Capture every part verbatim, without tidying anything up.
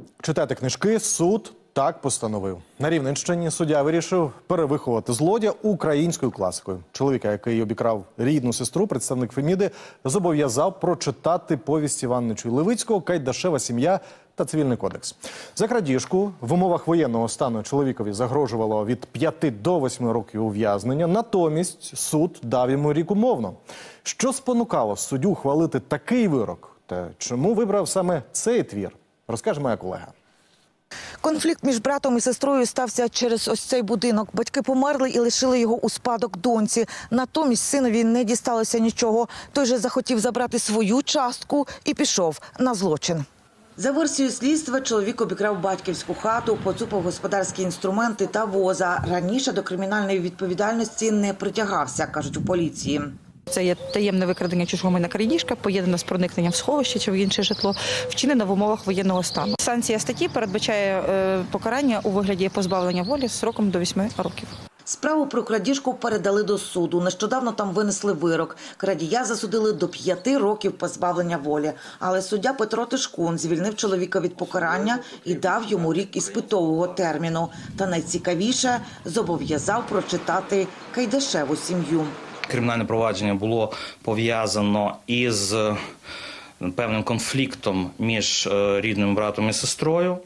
Читати книжки суд так постановив. На Рівненщині суддя вирішив перевиховати злодія українською класикою. Чоловіка, який обікрав рідну сестру, представник Феміди, зобов'язав прочитати повість Івана Чуй-Левицького «Кайдашева сім'я» та Цивільний кодекс. За крадіжку в умовах воєнного стану чоловікові загрожувало від п'яти до восьми років ув'язнення. Натомість суд дав йому рік умовно. Що спонукало суддю ухвалити такий вирок? Та чому вибрав саме цей твір? Розкаже моя колега. Конфлікт між братом і сестрою стався через ось цей будинок. Батьки померли і лишили його у спадок доньці. Натомість синові не дісталося нічого. Той же захотів забрати свою частку і пішов на злочин. За версією слідства, чоловік обікрав батьківську хату, поцупив господарські інструменти та воза. Раніше до кримінальної відповідальності не притягався, кажуть у поліції. Це є таємне викрадення чужого майна, крадіжка, поєднана з проникненням в сховище чи в інше житло, вчинена в умовах воєнного стану. Санкція статті передбачає е, покарання у вигляді позбавлення волі строком до восьми років. Справу про крадіжку передали до суду. Нещодавно там винесли вирок. Крадія засудили до п'яти років позбавлення волі. Але суддя Петро Тишкун звільнив чоловіка від покарання і дав йому рік іспитового терміну. Та найцікавіше – зобов'язав прочитати «Кайдашеву сім'ю». Кримінальне провадження було пов'язано із певним конфліктом між рідним братом і сестрою.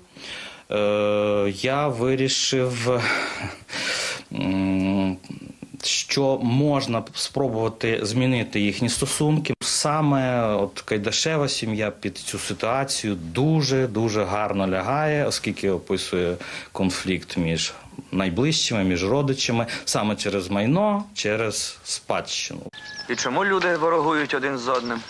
Я вирішив, що можна спробувати змінити їхні стосунки. Саме от Кайдашева сім'я під цю ситуацію дуже-дуже гарно лягає, оскільки описує конфлікт між найближчими, між родичами, саме через майно, через спадщину. І чому люди ворогують один з одним?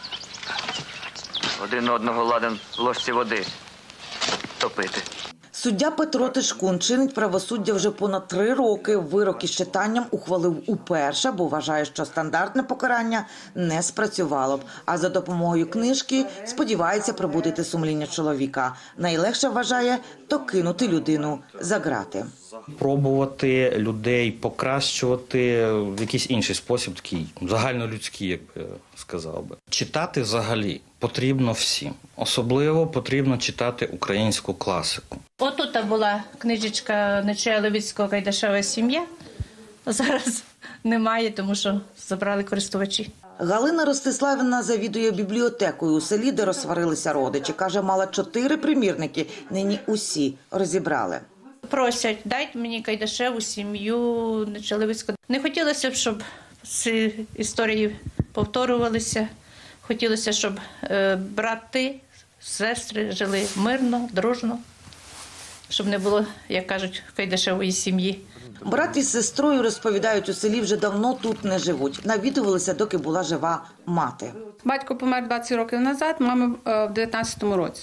Один одного ладен в ложці води топити. Суддя Петро Тишкун чинить правосуддя вже понад три роки. Вирок із читанням ухвалив уперше, бо вважає, що стандартне покарання не спрацювало б. А за допомогою книжки сподівається пробудити сумління чоловіка. Найлегше, вважає, то кинути людину за ґрати. Пробувати людей покращувати в якийсь інший спосіб, такий загальнолюдський, як би сказав би. Читати взагалі потрібно всім. Особливо потрібно читати українську класику. Отут була книжечка Нечая Левицького «Кайдашева сім'я». Зараз немає, тому що забрали користувачі. Галина Ростиславівна завідує бібліотекою у селі, де розсварилися родичі. Каже, мала чотири примірники, нині усі розібрали. Просять, дайте мені Кайдашеву сім'ю Нечая Левицького. Не хотілося б, щоб ці історії повторювалися. Хотілося, щоб е, брати, сестри жили мирно, дружно, щоб не було, як кажуть, Кайдашевої сім'ї. Брат із сестрою, розповідають, у селі вже давно тут не живуть. Навідувалися, доки була жива мати. Батько помер двадцять років назад, мама в дев'ятнадцятому році.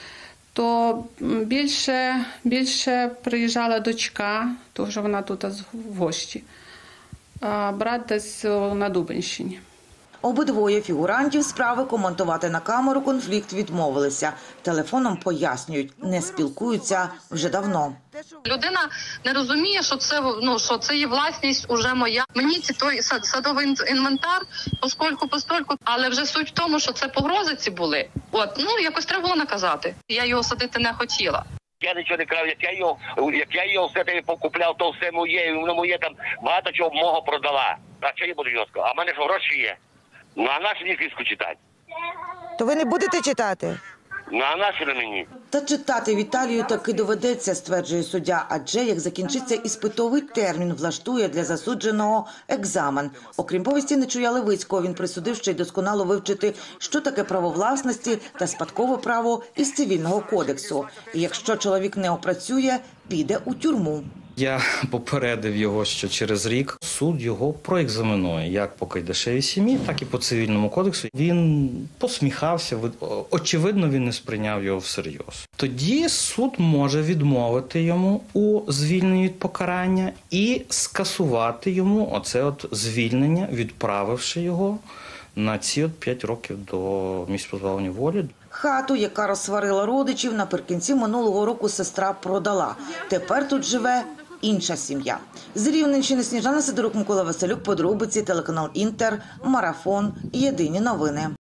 То більше, більше приїжджала дочка, тому що вона тут в гості, а брат десь на Дубенщині. Обидвоє фігурантів справи коментувати на камеру конфлікт відмовилися. Телефоном пояснюють, не спілкуються вже давно. Людина не розуміє, що це, ну, що це є власність уже моя. Мені ці той садовий інвентар, поскольку, постольку, але вже суть в тому, що це погрози ці були. От, ну, якось треба було наказати. Я його садити не хотіла. Я нічого не крав, як я його, як я його все таки покупляв, то все моє, воно моє там багато чого мого продала. А що я буду його сказати? А в мене ж гроші є. Ну, а нащо мені книжку читати? То ви не будете читати? Ну, а нащо на мені? Та читати Віталію таки доведеться, стверджує суддя, адже як закінчиться іспитовий термін, влаштує для засудженого екзамен. Окрім повісті Нечая Левицького, він присудив ще й досконало вивчити, що таке право власності та спадкове право із Цивільного кодексу. І якщо чоловік не опрацює, піде у тюрму. Я попередив його, що через рік суд його проекзаменує як по Кайдашевій сім'ї, так і по Цивільному кодексу. Він посміхався, очевидно, він не сприйняв його всерйоз. Тоді суд може відмовити йому у звільненні від покарання і скасувати йому оце от звільнення, відправивши його на ці от п'ять років до місця позбавлення волі. Хату, яка розсварила родичів, наприкінці минулого року сестра продала. Тепер тут живе інша сім'я. З Рівненщини Сніжана Сидорук, Микола Василюк, подробиці, телеканал Інтер, Марафон, Єдині новини.